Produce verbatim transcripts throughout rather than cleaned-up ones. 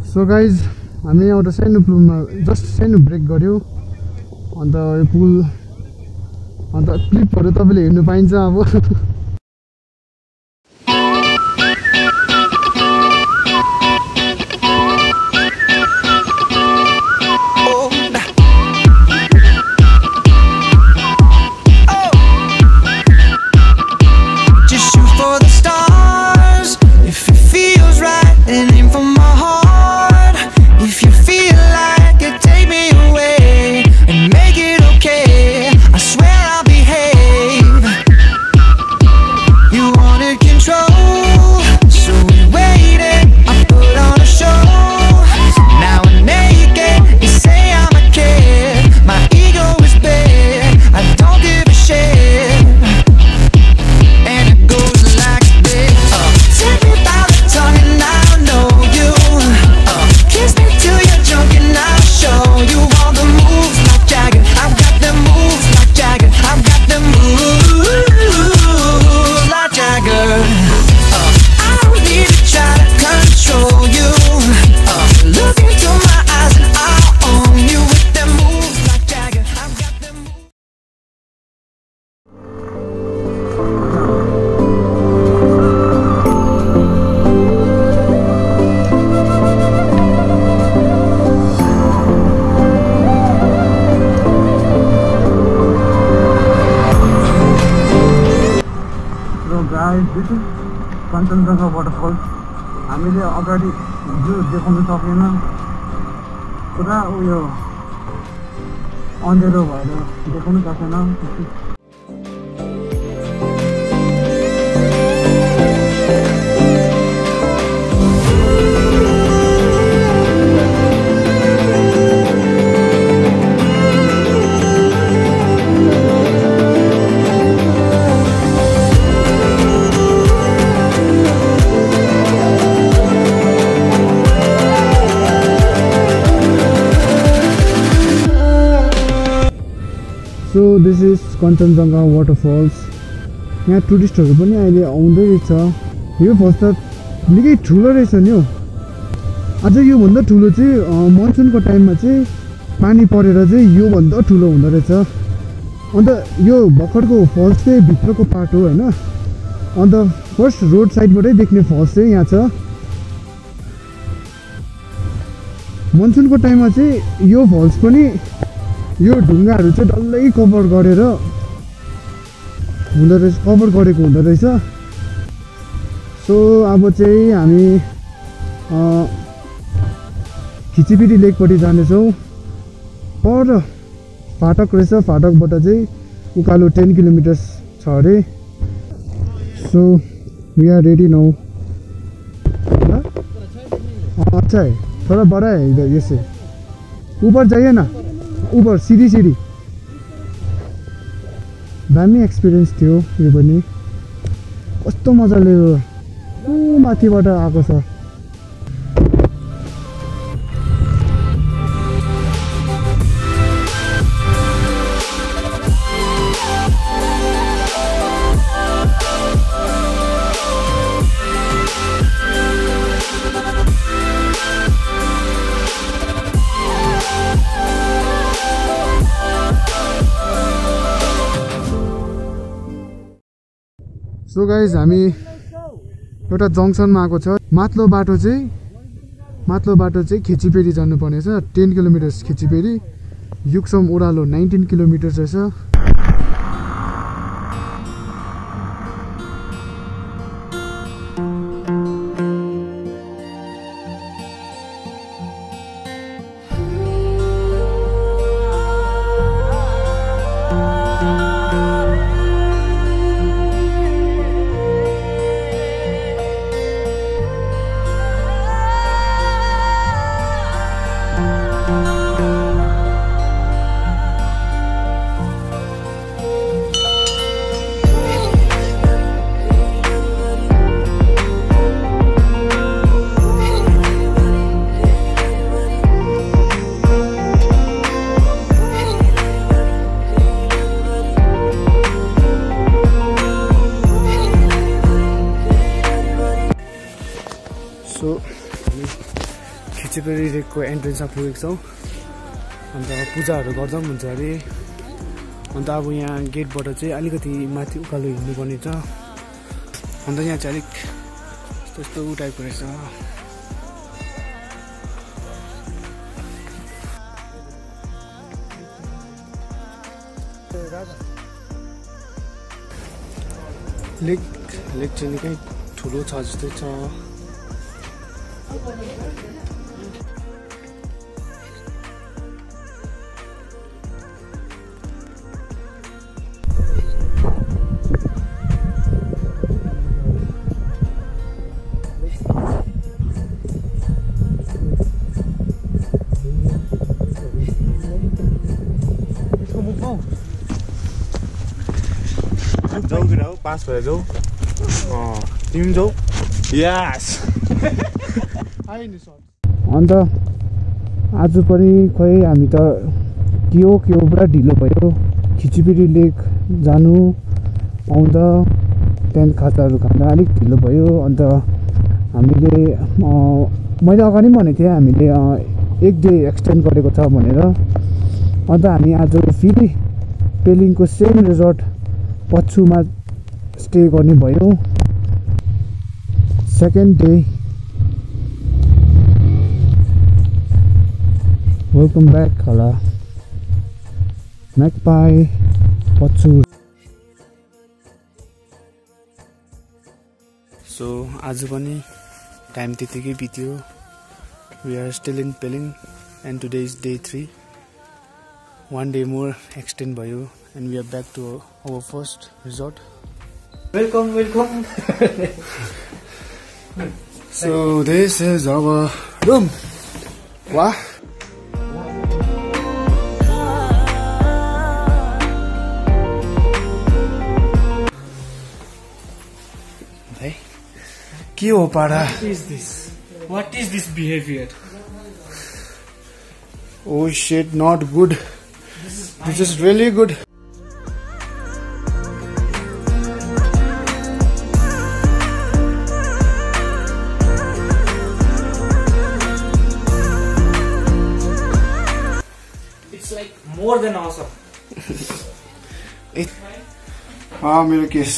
So guys हामी एउटा सानो पुलमा जस्ट सानो ब्रेक गऱ्यो अन्त यो पुल अन्त क्लिपहरू तपाईँले हेर्नु पाइन्छ अब This is Kanchenjunga Waterfalls. हामीले अगाडि जो देखाउन सकेन पुरा उयो अँध्यारो भएर देखाउन सकेन so this is Kanchenjunga waterfalls. यहाँ टुरिस्टहरू पनि अहिले आउँदै रहेछ। यो फल्स त निकै ठुलो रहेछ नि हो। अझ योभन्दा ठुलो चाहिँ मनसुनको टाइममा चाहिँ पानी परेर चाहिँ योभन्दा ठुलो हुँदो रहेछ। अन्त यो भर्खरको फल्स चाहिँ भित्रको पार्ट हो होइन। अन्त फर्स्ट रोड साइडबाटै देख्ने फल्स चाहिँ यहाँ छ। मनसुनको टाइममा चाहिँ यो फल्स पनि यो ढुङ्गाहरू चाहिँ डल्लै कभर गरेर हुँदो रहेछ, कभर गरेको हुँदो रहेछ। सो अब चाहिँ हामी खिचिपेरी लेकपट्टि जानेछौँ। पर फाटक रहेछ, फाटकबाट चाहिँ उकालो टेन किलोमिटर्स छ अरे। So we are ready now. अच्छा है, थोड़ा बड़ा है इधर, ये से ऊपर जाइए ना, ऊपर सीधी सीधी। दामी एक्सपिरियन्स थियो यो पनि। कस्तो मजाले माथिबाट आएको छ। सो गाइज हामी एउटा जङ्सनमा आएको छ। माथिल्लो बाटो चाहिँ माथिल्लो बाटो चाहिँ खेचिपेरी जानुपर्ने छ। टेन किलोमिटर्स खेचिपेरी, युक्सम ओह्रालो नाइन्टिन किलोमिटर्स रहेछ। खिचेपल्ली लेकको एन्ट्रेन्समा पुगेको छौँ अन्त पूजाहरू गर्दा पनि हुन्छ अरे अन्त अब यहाँ गेटबाट चाहिँ अलिकति माथि उकालो हिँड्नुपर्ने छ अन्त यहाँ चाहिँ अलिक त्यस्तो टाइपको रहेछ लेक लेक चाहिँ निकै ठुलो छ जस्तै छ जाऊ कि राउ पास भएर जाऊ अँ तिमी जाऊ यस अन्त आज पनि खोइ हामी त के हो के हो पुरा ढिलो भयो खिचिपेली लेक जानु आउँदा त्यहाँदेखि खाजाहरू खाँदा अलिक ढिलो भयो अन्त हामीले मैले अगाडि पनि भनेको थिएँ हामीले एक डे एक्सटेन्ड गरेको छ भनेर अन्त हामी आज फेरि पेलिङको सेम रिजोर्ट पछुमा स्टे गर्ने भयो सेकेन्ड डे वेलकम ब्याक होला म्याकपाई पछु सो आज पनि टाइम त्यतिकै बित्यो we are still in Pelling and today is day three one day more extend भयो and we are back to our first resort. Welcome, welcome. So this is our room. Wow. Hey, Khecheopalri. What is this? What is this behavior? Oh shit, not good. This is really good. It's like more than awesome. It ah मेरो case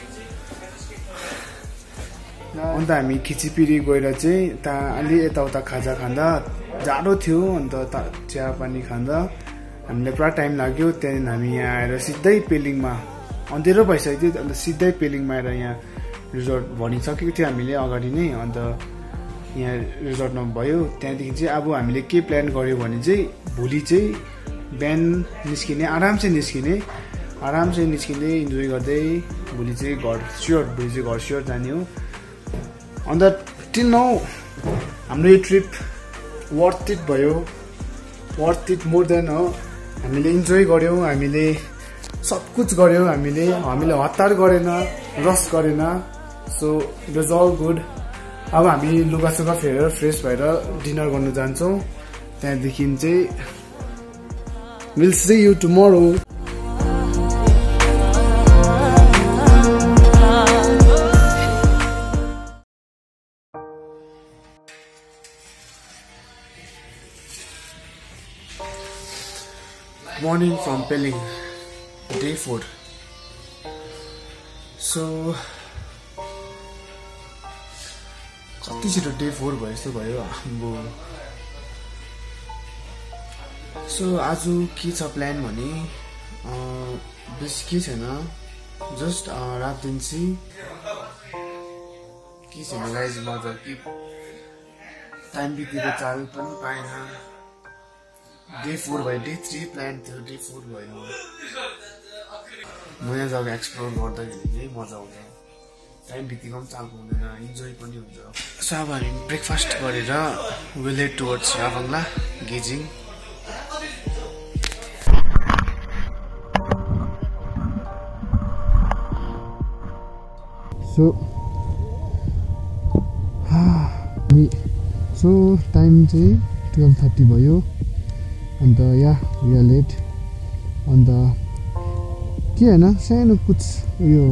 अन्त हामी खिचिपेली गएर चाहिँ ता अलि यताउता खाजा खाँदा जाडो थियो अन्त चिया पानी खाँदा हामीलाई पुरा टाइम लाग्यो त्यहाँदेखि हामी यहाँ आएर सिधै पेलिङमा अँधेरो भइसकेको थियो अन्त सिधै पेलिङमा आएर यहाँ रिजोर्ट भनिसकेको थियो हामीले अगाडि नै अन्त यहाँ रिजोर्टमा भयो त्यहाँदेखि चाहिँ अब हामीले के प्लान गर्यो भने चाहिँ भोलि चाहिँ बिहान निस्किने आरामसे निस्किने आरामसे निस्किने इन्जोय गर्दै भोलि चाहिँ घर स्योर भोलि चाहिँ घर स्योर जाने हो अन्त टिल नाउ हाम्रो यो ट्रिप वर्थ इट भयो वर्थ इट मोर देन हो हामीले इन्जोय गऱ्यौँ हामीले सब कुछ गऱ्यौँ हामीले हामीले हतार गरेन रस गरेन so it was all good अब हामी लुगासुगा फेरेर फ्रेस भएर डिनर गर्न जान्छौँ त्यहाँदेखि चाहिँ will see you tomorrow Morning from Pelling, day four. So, कति छिटो डे फोर भयो जस्तो भयो हाम्रो सो आज के छ प्लान भने बेसी के छैन जस्ट राब्देन्से के छैन गाइज मजा के टाइम बितेको चाल पनि पाएन डे फोर भयो डे थ्री प्लान थियो डे फोर भयो नयाँ जग्गा एक्सप्लोर गर्दाखेरि चाहिँ मजा आउँछ टाइम बितेको पनि चालको हुँदैन इन्जोय पनि हुन्छ सो अब हामी ब्रेकफास्ट गरेर विल हेड टुवर्ड्स राभाङला गेजिङ सो सो टाइम चाहिँ ट्वेल्भ थर्टी भयो अन्त या वी आर लेट अन्त के होइन सानो कुछ उयो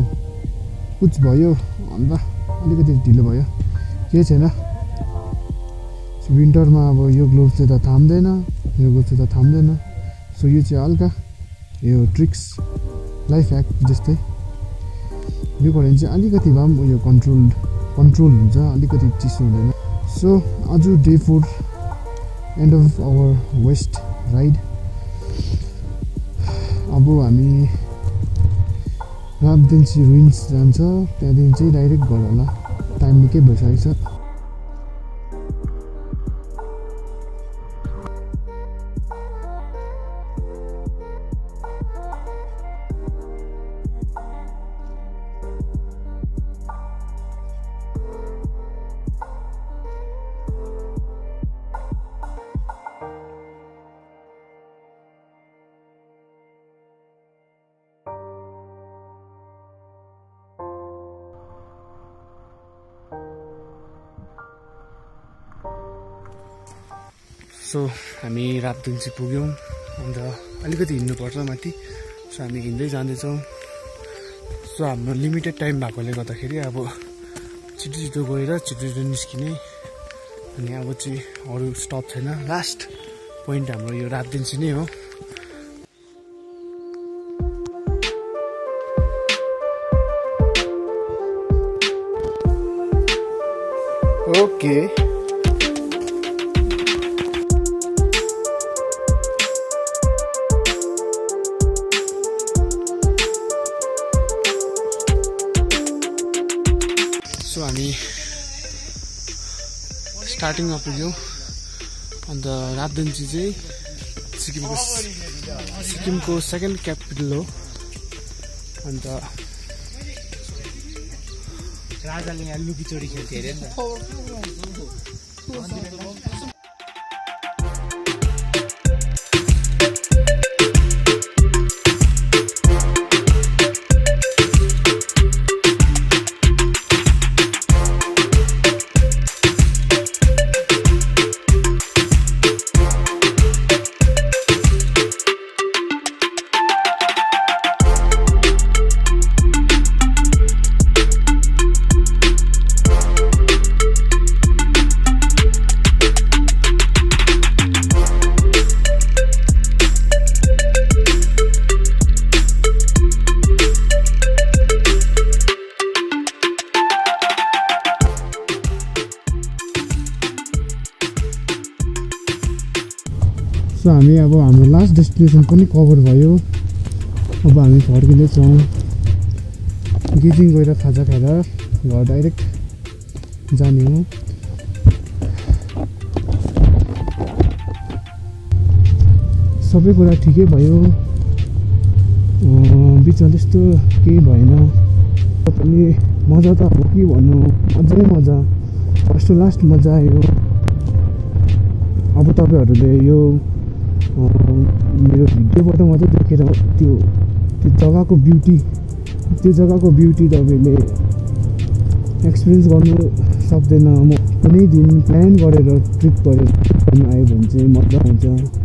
कुछ भयो अन्त अलिकति ढिलो भयो केही छैन विन्टरमा अब यो ग्लोभ चाहिँ त थाम्दैन, यो ग्लोभ चाहिँ त थाम्दैन। सो यो चाहिँ हल्का यो ट्रिक्स लाइफ ह्याक जस्तै यो गऱ्यो भने चाहिँ अलिकति भए पनि उयो कन्ट्रोल कन्ट्रोल हुन्छ, अलिकति चिसो हुँदैन। सो आज day four end of our west ride. अब हामी राब्देन्से रुइन्स जान्छ, त्यहाँदेखि चाहिँ डाइरेक्ट घर होला। टाइम निकै भइसकेको छ। सो हामी राब्देन्से पुग्यौँ, अन्त अलिकति हिँड्नुपर्छ माथि। सो हामी हिँड्दै जाँदैछौँ। सो हाम्रो लिमिटेड टाइम भएकोले गर्दाखेरि अब छिटो छिटो गएर छिटो छिटो निस्किने। अनि अब चाहिँ अरू स्टप छैन, लास्ट पोइन्ट हाम्रो यो राब्देन्से नै हो। ओके सो हामी स्टार्टिङमा पुग्यौँ। अन्त राब्देन्से चाहिँ सिक्किमको सिक्किमको सेकेन्ड क्यापिटल हो। अन्त राजाले यहाँ लुकीचोरी खेल्थ्यो अरे नि त। सो हामी अब हाम्रो लास्ट डेस्टिनेसन पनि कभर भयो। अब हामी फर्किँदैछौँ। गेजिङ गएर खाजा खाएर घर डाइरेक्ट जाने हो। सबै कुरा ठिकै भयो, बिचमा त्यस्तो केही भएन। पनि मजा त अब के भन्नु, मजै मजा, फर्स्ट टु लास्ट मजा आयो। अब तपाईँहरूले यो मेरो भिडियोबाट मात्रै देखेर त्यो त्यो जग्गाको ब्युटी त्यो जग्गाको ब्युटी तपाईँले एक्सपिरियन्स गर्नु सक्दैन। म कुनै दिन प्लान गरेर ट्रिप गरेर गर्नु आयो भने चाहिँ मजा आउँछ।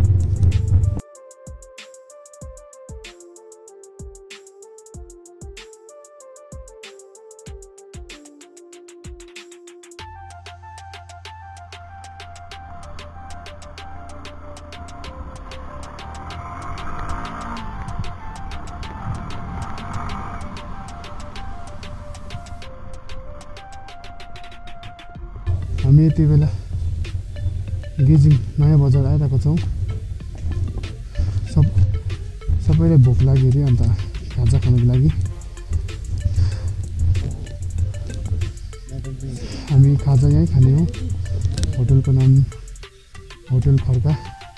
हामी यति बेला गेजिङ नयाँ बजार आइरहेको छौँ। सब सबैलाई भोक लाग्यो अरे, अन्त खाजा खानुको लागि हामी खाजा यहीँ खाने हो। होटलको नाम hotel Kharka.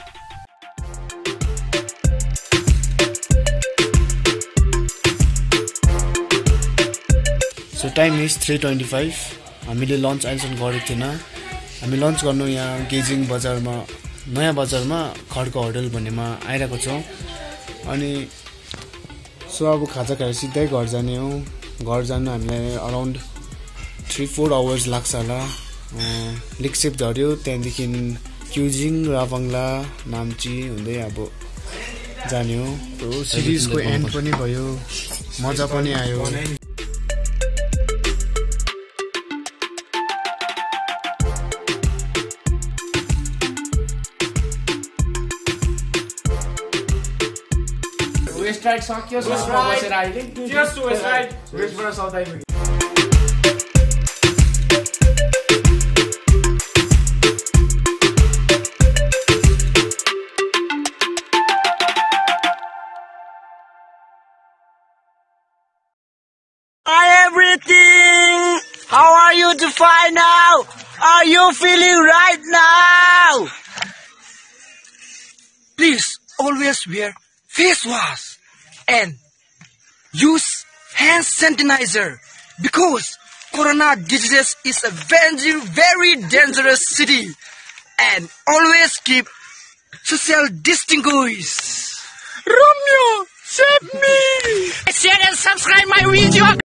So time is three twenty five. हामीले लन्च अहिलेसम्म गरेको थिएन। हामी लन्च गर्नु यहाँ गेजिङ बजारमा नयाँ बजारमा खड्का होटल भन्नेमा आइरहेको छौँ। अनि सो अब खाजा खाएर सिधै घर जाने हो। घर जानु हामीलाई अराउन्ड थ्री फोर आवर्स लाग्छ होला। लिक्सेप झऱ्यो, त्यहाँदेखि क्युजिङ, राभाङ्ला, नाम्ची हुँदै अब जाने हो। सिरिजको एन्ड पनि भयो, मजा पनि आयो। राइड सक्यो बसेर अहिले Cheers to West Ride. Westबाट साउथ आइपुग्यो. Hi everything! How are you to find now? Are you feeling right now? Please always wear face wash and use hand sanitizer because Corona disease is a very, very dangerous city, and always keep social distinguish. Romeo, save me! Share and subscribe my video.